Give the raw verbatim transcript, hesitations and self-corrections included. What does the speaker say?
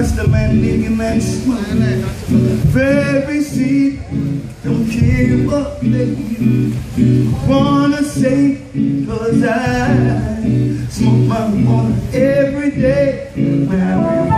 Rasta man, nigga man, smoke. Very seed, don't care what they do. Wanna say, cause I smoke marijuana every day.